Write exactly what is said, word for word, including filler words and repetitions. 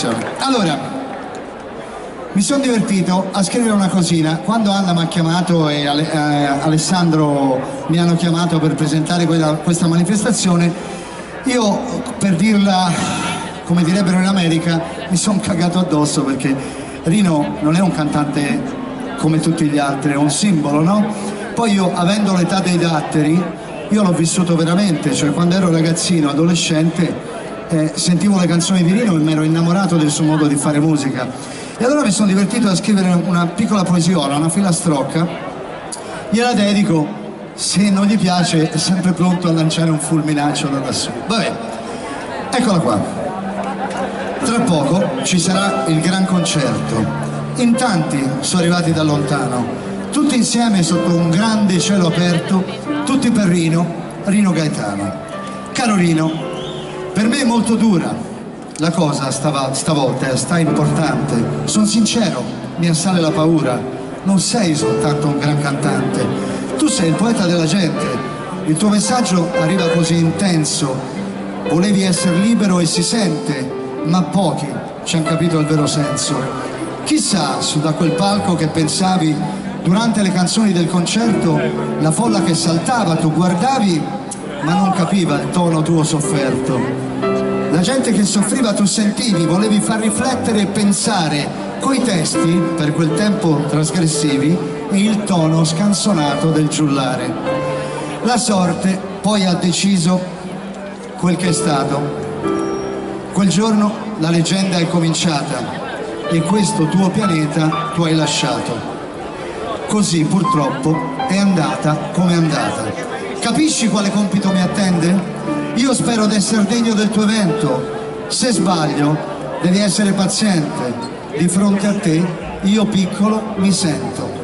Allora, mi sono divertito a scrivere una cosina. Quando Anna mi ha chiamato e Ale, eh, Alessandro mi hanno chiamato per presentare quella, questa manifestazione, io, per dirla come direbbero in America, mi sono cagato addosso, perché Rino non è un cantante come tutti gli altri, è un simbolo, no? Poi io, avendo l'età dei datteri, io l'ho vissuto veramente, cioè quando ero ragazzino, adolescente, Eh, sentivo le canzoni di Rino e mi ero innamorato del suo modo di fare musica, e allora mi sono divertito a scrivere una piccola poesiola, una filastrocca. Gliela dedico, se non gli piace è sempre pronto a lanciare un fulminaccio da lassù. Vabbè, eccola qua. Tra poco ci sarà il gran concerto, in tanti sono arrivati da lontano, tutti insieme sotto un grande cielo aperto, tutti per Rino, Rino Gaetano. Caro Rino, per me è molto dura la cosa stava, stavolta, è sta importante. Sono sincero, mi assale la paura. Non sei soltanto un gran cantante, tu sei il poeta della gente. Il tuo messaggio arriva così intenso. Volevi essere libero e si sente, ma pochi ci hanno capito il vero senso. Chissà, su da quel palco che pensavi, durante le canzoni del concerto, la folla che saltava, tu guardavi ma non capiva il tono tuo sofferto. La gente che soffriva tu sentivi, volevi far riflettere e pensare, coi testi, per quel tempo trasgressivi, e il tono scanzonato del giullare. La sorte poi ha deciso quel che è stato. Quel giorno la leggenda è cominciata e questo tuo pianeta tu hai lasciato. Così purtroppo è andata come è andata. Capisci quale compito mi attende? Io spero di essere degno del tuo evento. Se sbaglio, devi essere paziente. Di fronte a te, io piccolo mi sento.